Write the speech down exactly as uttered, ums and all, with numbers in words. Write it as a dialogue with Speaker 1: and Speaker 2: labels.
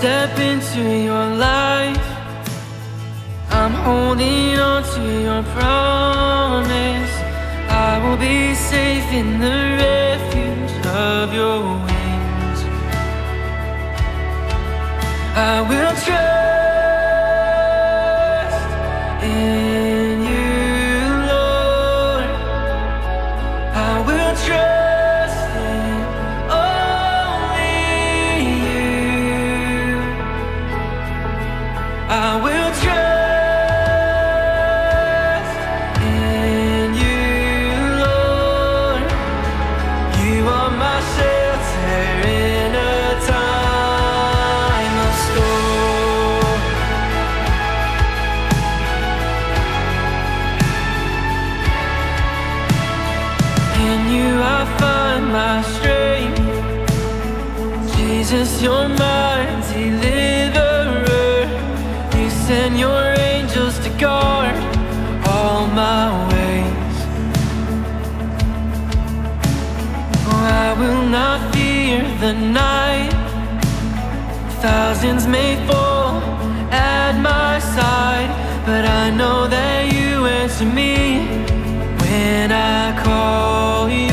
Speaker 1: step into your life, I'm holding on to your promise. I will be safe in the refuge of your wings. I will trust in you, Lord. I will trust in only you. I will trust my strength. Jesus, you're my deliverer. You send your angels to guard all my ways. Oh, I will not fear the night. Thousands may fall at my side, but I know that you answer me when I call you.